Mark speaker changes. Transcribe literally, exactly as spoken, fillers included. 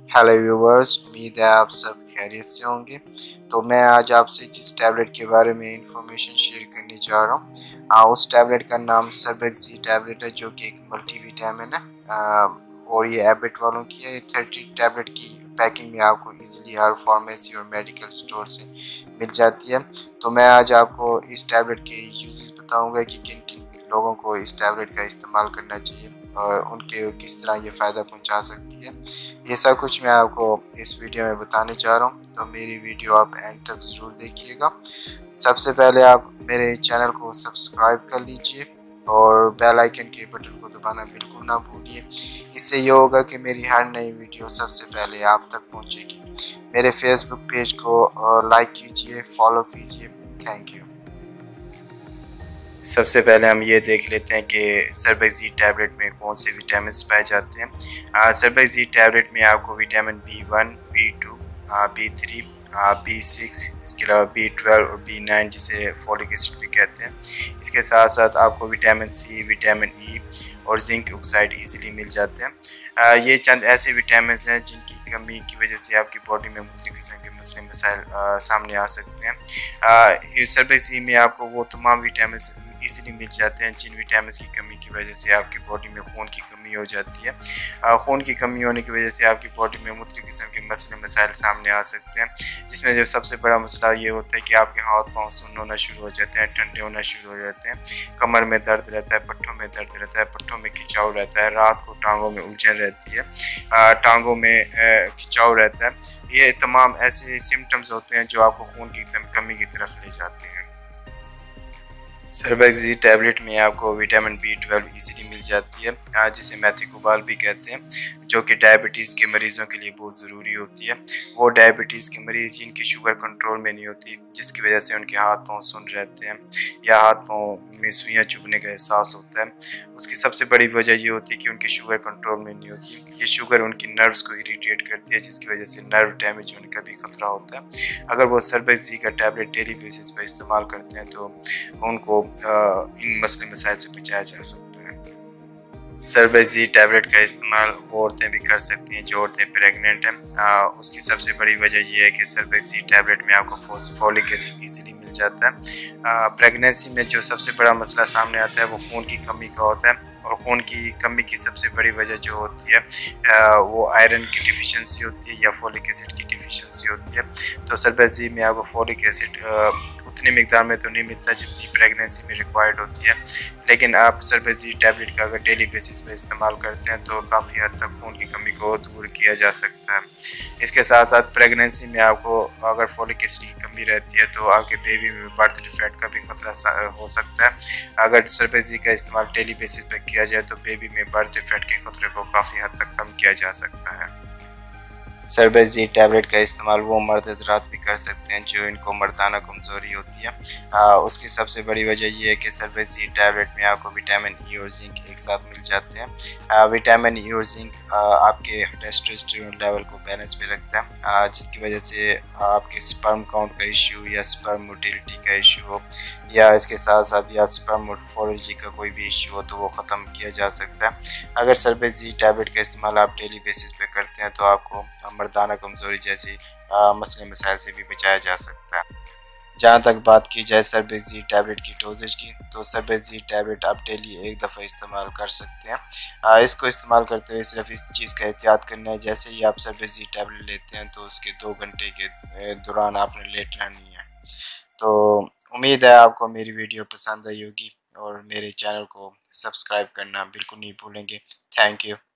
Speaker 1: Hello viewers, उम्मीद है आप सब खैरियत से होंगे। तो मैं आज आपसे जिस टैबलेट के बारे में इंफॉर्मेशन शेयर करने जा रहा हूँ आ, उस टैबलेट का नाम सर्बेक्सी टैबलेट है, जो कि एक मल्टीविटामिन है। आ, और ये एबिट वालों की है। थर्टी टैबलेट की पैकिंग में आपको इजीली हर फार्मेसी और मेडिकल स्टोर से मिल जाती है। तो मैं आज आपको इस टैबलेट के यूजेस बताऊंगा कि किन किन लोगों को इस टैबलेट का इस्तेमाल करना चाहिए और उनके किस तरह ये फ़ायदा पहुंचा सकती है। ये सब कुछ मैं आपको इस वीडियो में बताने जा रहा हूँ, तो मेरी वीडियो आप एंड तक ज़रूर देखिएगा। सबसे पहले आप मेरे चैनल को सब्सक्राइब कर लीजिए और बेल आइकन के बटन को दबाना बिल्कुल ना भूलिए। इससे ये होगा कि मेरी हर नई वीडियो सबसे पहले आप तक पहुँचेगी। मेरे फेसबुक पेज को लाइक कीजिए, फॉलो कीजिए। Thank you. सबसे पहले हम ये देख लेते हैं कि सर्बेक्सी टैबलेट में कौन से विटामिन पाए जाते हैं। सर्बेक्सी टैबलेट में आपको vitamin B one, B two, B three, B six, इसके अलावा बी ट्वेल्व और बी नाइन जिसे फोलिक एसिड भी कहते हैं। इसके साथ साथ आपको विटामिन सी, विटामिन ई और जिंक ऑक्साइड इजीली मिल जाते हैं। आ, ये चंद ऐसे विटामिन हैं जिनकी कमी की वजह से आपकी बॉडी में मुख्तलिफ किस्म के मसले मसाइल सामने आ सकते हैं। सर्बेक्सी में आपको वो तमाम विटामिन इजीली मिल जाते हैं जिन विटामिन की कमी की वजह से आपकी बॉडी में खून की कमी हो जाती है। आ, खून की कमी होने की वजह से आपकी बॉडी में मुख्तलिफ किस्म के मसले मसाइल सामने आ सकते हैं, जिसमें जो सबसे बड़ा मसला ये होता है कि आपके हाथ पाँव सुन्न होना शुरू हो जाते हैं, ठंडे होना शुरू हो जाते हैं, कमर में दर्द रहता है, पट्टों में दर्द रहता है, पट्टों में खिंचाव रहता है, रात को टांगों में उलझन रहती है, टांगों में खिंचाव रहता है। ये तमाम ऐसे सिम्टम्स होते हैं जो आपको खून की कमी की तरफ ले जाते हैं। सर्बेक्सी टैबलेट में आपको विटामिन बी ट्वेल्व इजीली मिल जाती है, जिसे मैथिकोबाल भी कहते हैं, जो कि डायबिटीज़ के मरीज़ों के लिए बहुत ज़रूरी होती है। वो डायबिटीज़ के मरीज़ जिनकी शुगर कंट्रोल में नहीं होती, जिसकी वजह से उनके हाथ पाँव सुन्न रहते हैं या हाथ पाँव में सुइयाँ चुभने का एहसास होता है, उसकी सबसे बड़ी वजह ये होती है कि उनकी शुगर कंट्रोल में नहीं होती। ये शुगर उनकी नर्व्स को इरिटेट करती है, जिसकी वजह से नर्व डैमेज होने का भी खतरा होता है। अगर वो सर्बेक्सी का टैबलेट डेली बेसिस पर इस्तेमाल करते हैं तो उनको इन मसले मसाइल से बचाया जा सकता है। सर्बेक्सी टैबलेट का इस्तेमाल वो औरतें भी कर सकती हैं जो औरतें प्रेग्नेंट हैं। उसकी सबसे बड़ी वजह यह है कि सर्बेक्सी टैबलेट में आपको फोलिक एसिड इजीली मिल जाता है। प्रेगनेंसी में जो सबसे बड़ा मसला सामने आता है वो खून की कमी का होता है, और खून की कमी की सबसे बड़ी वजह जो होती है वो आयरन की डिफिशिएंसी होती है या फोलिक एसिड की डिफिशिएंसी होती है। तो सर्बेक्सी में आपको फोलिक एसिड उतनी मिकदार में तो नहीं मिलता जितनी प्रेगनेंसी में रिक्वायर्ड होती है, लेकिन आप सर्बेक्सी टैबलेट का अगर डेली बेसिस पे इस्तेमाल करते हैं तो काफ़ी हद तक खून की कमी को दूर किया जा सकता है। इसके साथ साथ प्रेगनेंसी में आपको अगर फोलिक एसिड की कमी रहती है तो आपके बेबी में बर्थ डिफेक्ट का भी खतरा हो सकता है। अगर सर्बेक्सी का इस्तेमाल डेली बेसिस पे किया जाए तो बेबी में बर्थ डिफेक्ट के खतरे को काफ़ी हद तक कम किया जा सकता है। सर्बेक्सी टैबलेट का इस्तेमाल वो मर्द हज़रात भी कर सकते हैं जो इनको मर्दाना कमज़ोरी होती है। आ, उसकी सबसे बड़ी वजह यह है कि सर्बेक्सी टैबलेट में आपको विटामिन ई और जिंक एक साथ मिल जाते हैं। आ, विटामिन ई और जिंक आपके टेस्टोस्टेरोन लेवल को बैलेंस में रखता है, आ, जिसकी वजह से आपके स्पर्म काउंट का इश्यू या स्पर्म मोटिलिटी का इश्यू हो या इसके साथ साथ या स्पर्म मोर्फोलॉजी का कोई भी इश्यू हो तो वो ख़त्म किया जा सकता है। अगर सर्बेक्सी टैबलेट का इस्तेमाल आप डेली बेसिस पे करते हैं तो आपको मर्दाना कमज़ोरी जैसी मसले मसाइल से भी बचाया जा सकता है। जहाँ तक बात की जाए सर्बेक्सी टैबलेट की डोजेज की, तो सर्बेक्सी टैबलेट आप डेली एक दफ़ा इस्तेमाल कर सकते हैं। आ, इसको इस्तेमाल करते हुए सिर्फ इस चीज़ का एहतियात करना है, जैसे ही आप सर्बेक्सी टैबलेट लेते हैं तो उसके दो घंटे के दौरान आपने लेटना नहीं है। तो उम्मीद है आपको मेरी वीडियो पसंद आई होगी और मेरे चैनल को सब्सक्राइब करना बिल्कुल नहीं भूलेंगे। Thank you.